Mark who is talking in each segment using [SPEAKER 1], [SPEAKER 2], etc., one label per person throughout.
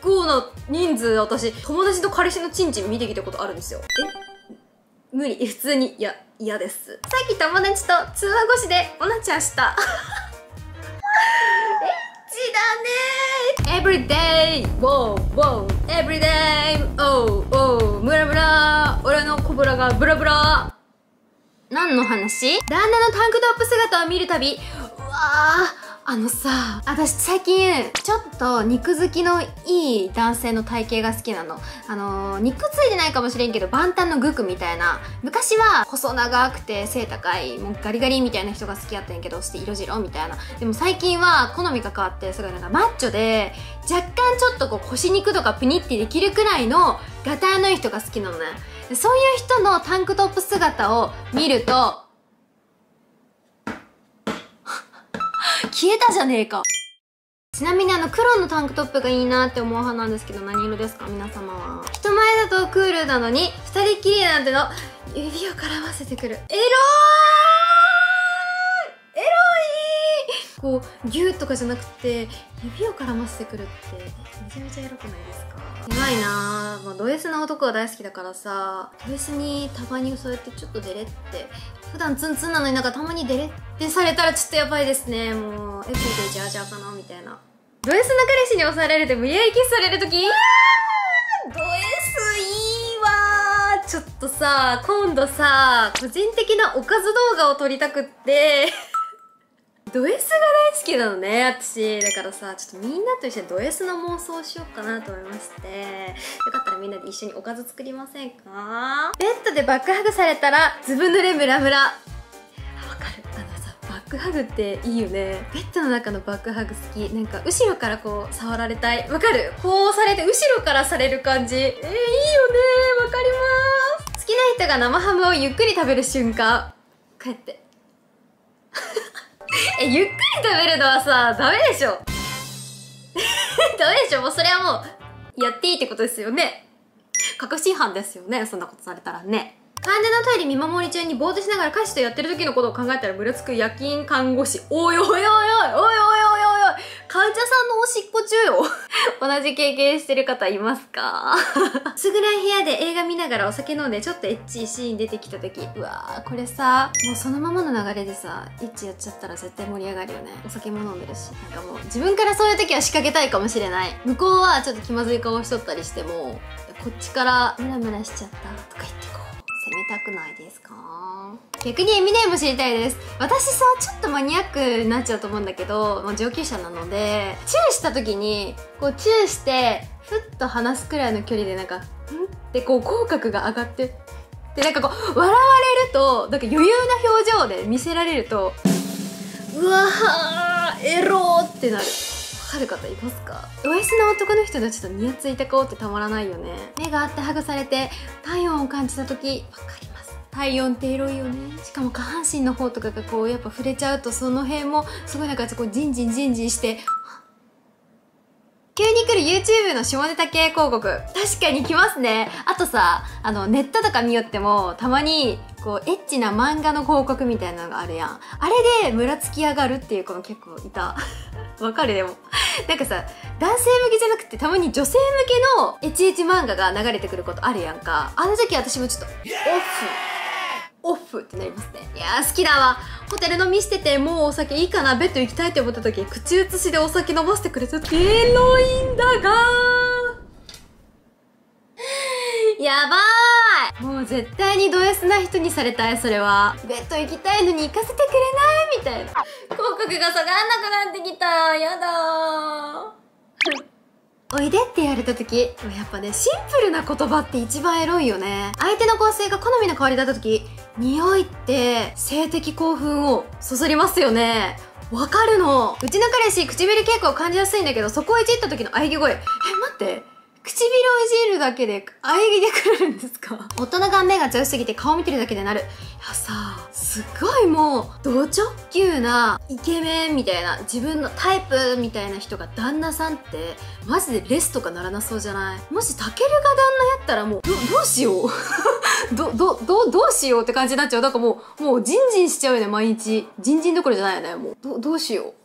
[SPEAKER 1] 構な人数、私、友達と彼氏のチンチン見てきたことあるんですよ。無理。普通に、嫌です。さっき友達と通話越しでオナちゃんした。エッチだねー。everyday! wow! wow! everyday! oh! oh! ムラムラ俺のコブラがブラブラ。何の話？旦那のタンクトップ姿を見るたび、うわー、私最近、ちょっと肉付きのいい男性の体型が好きなの。肉ついてないかもしれんけど、万端のグクみたいな。昔は細長くて背高い、もうガリガリみたいな人が好きやったんやけど、して色白みたいな。でも最近は好みが変わって、すごいなんかマッチョで、若干ちょっとこう腰肉とかプニってできるくらいのガタイのいい人が好きなのね。でそういう人のタンクトップ姿を見ると、消えたじゃねえか。ちなみに黒のタンクトップがいいなって思う派なんですけど、何色ですか皆様は。人前だとクールなのに二人きりなんての指を絡ませてくる。エローいエロい。こうギューとかじゃなくて指を絡ませてくるってめちゃめちゃエロくないですか？うまいなぁ。ド S な男が大好きだからさ、ド S にたまにそうやってちょっとデレって、普段ツンツンなのになんかたまにデレってされたらちょっとやばいですね。もうエブリデイジャージャーかなみたいな。ド S な彼氏に押されるで無理やりキスされるとき、ド S いいわー。ちょっとさ、今度さ、個人的なおかず動画を撮りたくってド S が大好きなのね、私。だからさ、ちょっとみんなと一緒にド S の妄想をしようかなと思いまして、よかったらみんなで一緒におかず作りませんか？ベッドでバックハグされたら、ずぶ濡れムラムラ。わかる。バックハグっていいよね。ベッドの中のバックハグ好き。なんか、後ろからこう、触られたい。わかる？こうされて、後ろからされる感じ。いいよね。わかります。好きな人が生ハムをゆっくり食べる瞬間。帰って。ゆっくり食べるのはさ、ダメでしょ。ダメでしょ。もうそれはもう、やっていいってことですよね。確信犯ですよね。そんなことされたらね。患者のトイレ見守り中にぼーっとしながら家事とやってる時のことを考えたらムラつく夜勤看護師。おいおいおいおいおいおいおいおいおい患者さんのおしっこ中よ。同じ経験してる方いますか？薄暗い部屋で映画見ながらお酒飲んでちょっとエッチいシーン出てきた時、うわーこれさ、もうそのままの流れでさ、エッチやっちゃったら絶対盛り上がるよね。お酒も飲んでるし、なんかもう自分からそういう時は仕掛けたいかもしれない。向こうはちょっと気まずい顔しとったりしても、こっちからムラムラしちゃったとか言ってこう攻めたくないですか？逆にエミネも知りたいです。私さ、ちょっとマニアックになっちゃうと思うんだけど、上級者なので、チューした時に、こうチューして、ふっと離すくらいの距離でなんか、んってこう口角が上がって、でなんかこう、笑われると、なんか余裕な表情で見せられると、うわー、エローってなる。わかる方いますか？ OS の男の人のちょっとニヤついた顔ってたまらないよね。目があってハグされて体温を感じた時、わかります。体温ってエロいよね。しかも下半身の方とかがこうやっぱ触れちゃうと、その辺もすごいなんかこうジンジンジンジンして、急に来る YouTube の下ネタ系広告。確かに来ますね。あとさ、ネットとか見よっても、たまに、こう、エッチな漫画の広告みたいなのがあるやん。あれで、ムラつき上がるっていう子も結構いた。わかるでも。なんかさ、男性向けじゃなくて、たまに女性向けのエチエチ漫画が流れてくることあるやんか。あの時私もちょっと、オフってなりますね。いやー好きだわ。ホテル飲みしててもうお酒いいかな、ベッド行きたいって思った時、口移しでお酒飲ませてくれたってエロいんだがーやばーい。もう絶対にド S な人にされたい。それはベッド行きたいのに行かせてくれないみたいな口角が下がんなくなってきた。やだーおいでって言われた時、やっぱね、シンプルな言葉って一番エロいよね。相手の香水が好みの香りだった時、匂いって性的興奮をそそりますよね。わかるの。うちの彼氏、唇傾向を感じやすいんだけど、そこをいじった時の喘ぎ声。待って。唇をいじるだけで喘ぎでくるんですか？大人が目が強すぎて顔見てるだけでなる。いやさ、すっごいもう、ド直球なイケメンみたいな、自分のタイプみたいな人が旦那さんって、マジでレスとかならなそうじゃない？もしタケルが旦那やったらもう、どうしようどうしようって感じになっちゃう。だからもうジンジンしちゃうよね、毎日。ジンジンどころじゃないよね、もう。どうしよう。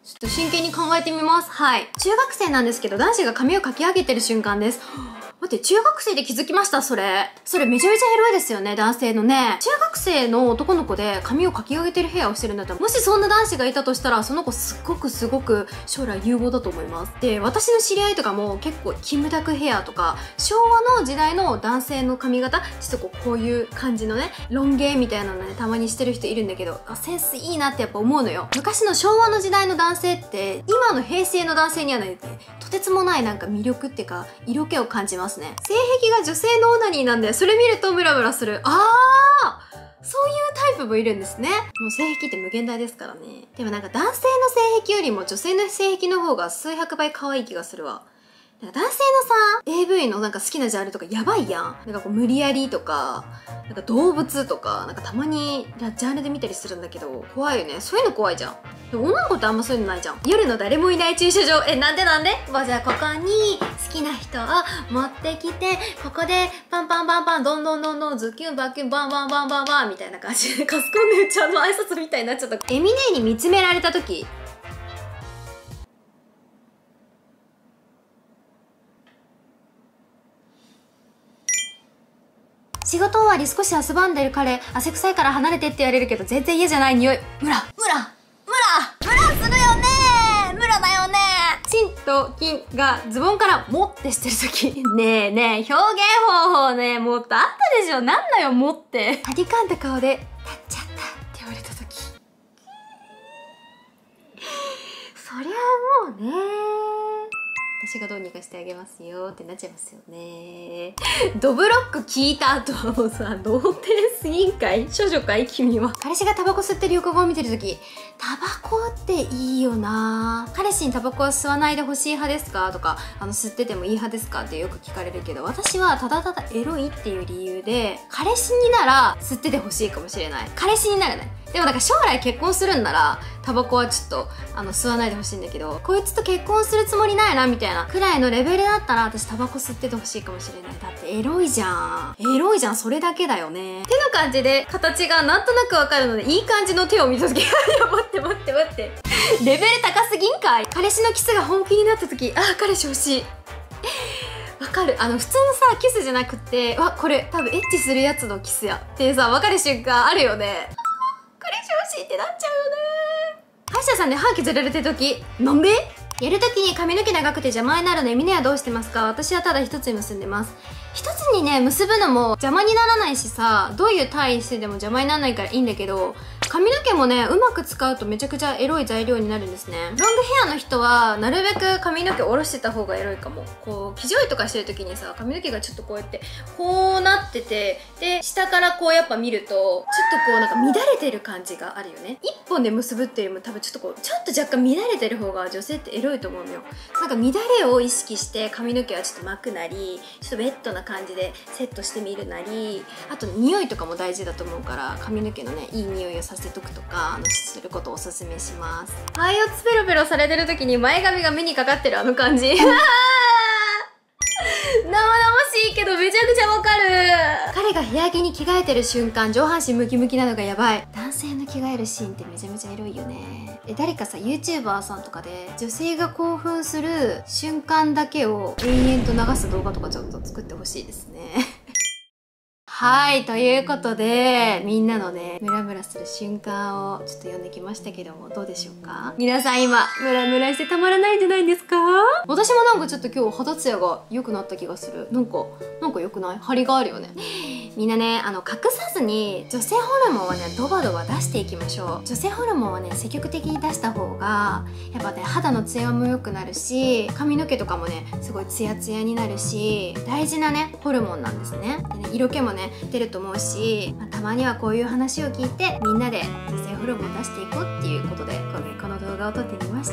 [SPEAKER 1] ちょっと真剣に考えてみます。はい。中学生なんですけど、男子が髪をかき上げてる瞬間です。待って、中学生で気づきました、それ。それめちゃめちゃエロいですよね、男性のね。中学生の男の子で髪をかき上げてるヘアをしてるんだったら、もしそんな男子がいたとしたら、その子すごく将来有望だと思います。で、私の知り合いとかも結構キムタクヘアとか、昭和の時代の男性の髪型、ちょっとこういう感じのね、ロン毛みたいなのね、たまにしてる人いるんだけど、あ、センスいいなってやっぱ思うのよ。昔の昭和の時代の男性って、今の平成の男性にはないとてつもないなんか魅力っていうか、色気を感じますね。性癖が女性のオナニーなんで、それ見るとムラムラする。そういうタイプもいるんですね。もう性癖って無限大ですからね。でもなんか男性の性癖よりも女性の性癖の方が数百倍可愛い気がするわ。なんか男性のさ、AV のなんか好きなジャンルとかやばいやん。なんかこう無理やりとか、なんか動物とか、なんかたまにジャンルで見たりするんだけど、怖いよね。そういうの怖いじゃん。でも女の子ってあんまそういうのないじゃん。夜の誰もいない駐車場。なんでじゃあここに好きな人を持ってきて、ここでパンパンパンパン、どんどん、ズキュンバキュン、バンバンバンバンバンみたいな感じで、カスコンヌちゃんの挨拶みたいになっちゃった。エミネに見つめられた時、仕事終わり少し遊ばんでる彼、汗臭いから離れてって言われるけど全然嫌じゃない匂い。ムラするよねムラだよね。チンとキンがズボンからもってしてる時。ねえ、表現方法ね、もっとあったでしょ。なんだよ、もって。はりかんだ顔で、立っちゃったって言われた時。そりゃもうね。私がどうにかしてあげますよってなっちゃいますよね。ドブロック聞いた後はもうさ、童貞すぎんかい？処女かい君は。彼氏がタバコ吸ってる横顔を見てるとき、タバコっていいよな。彼氏にタバコは吸わないでほしい派ですかとか、吸っててもいい派ですかってよく聞かれるけど、私はただただエロいっていう理由で、彼氏になら吸っててほしいかもしれない。彼氏にならない。でもなんか将来結婚するんなら、タバコはちょっと、吸わないでほしいんだけど、こいつと結婚するつもりないな、みたいなくらいのレベルだったら、私タバコ吸っててほしいかもしれない。だってエロいじゃん。エロいじゃん、それだけだよね。手の感じで、形がなんとなくわかるので、いい感じの手を見たとき、いや、待って。レベル高すぎんかい。彼氏のキスが本気になったとき、彼氏欲しい。わかる。普通のさ、キスじゃなくて、これ、多分エッチするやつのキスや。ってさ、わかる瞬間あるよね。彼氏欲しいってなっちゃうよね。歯医者さんで歯削られてる時、なんで？やる時に髪の毛長くて邪魔になるので、みんなはどうしてますか？私はただ一つに結んでます。一つにね、結ぶのも邪魔にならないしさ、どういう体位してでも邪魔にならないからいいんだけど、髪の毛もね、うまく使うとめちゃくちゃエロい材料になるんですね。ロングヘアの人は、なるべく髪の毛下ろしてた方がエロいかも。こう、生地追いとかしてる時にさ、髪の毛がちょっとこうやって、こうなってて、で、下からこうやっぱ見ると、ちょっとこうなんか乱れてる感じがあるよね。一本で結ぶっていうよりも多分ちょっとこう、ちょっと若干乱れてる方が女性ってエロいと思うのよ。なんか乱れを意識して髪の毛はちょっと巻くなり、ちょっとウェットな感じでセットしてみるなり、あと匂いとかも大事だと思うから、髪の毛のね、いい匂いをさせとくとか、することをおすすめします。パイオツペロペロされてる時に前髪が目にかかってるあの感じ。生々しいけどめちゃくちゃわかる。彼が部屋着に着替えてる瞬間、上半身ムキムキなのがやばい。男性の着替えるシーンってめちゃめちゃエロいよね。誰かさ、YouTuber さんとかで女性が興奮する瞬間だけを延々と流す動画とかちょっと作ってほしいですね。はい、ということで、みんなのね、ムラムラする瞬間をちょっと読んできましたけども、どうでしょうか？皆さん今、ムラムラしてたまらないんじゃないですか？私もなんかちょっと今日肌ツヤが良くなった気がする。なんか良くない？張りがあるよね。みんなね、隠さずに女性ホルモンはね、ドバドバ出していきましょう。女性ホルモンはね、積極的に出した方が、やっぱね、肌のツヤも良くなるし、髪の毛とかもね、すごいツヤツヤになるし、大事なね、ホルモンなんですね。でね、色気もね、出ると思うし、たまにはこういう話を聞いて、みんなで女性ホルモンを出していこうっていうことで、この動画を撮ってみました。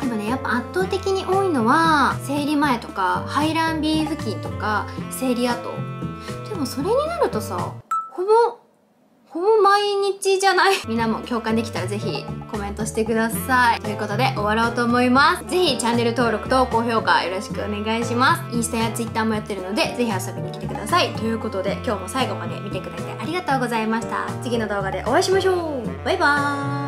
[SPEAKER 1] でもね、やっぱ圧倒的に多いのは、生理前とか、排卵日付近とか、生理後。でもそれになるとさ、ほぼ毎日じゃない？みんなも共感できたらぜひコメントしてください。ということで終わろうと思います。ぜひチャンネル登録と高評価よろしくお願いします。インスタやツイッターもやってるのでぜひ遊びに来てください。ということで今日も最後まで見てくれてありがとうございました。次の動画でお会いしましょう。バイバーイ。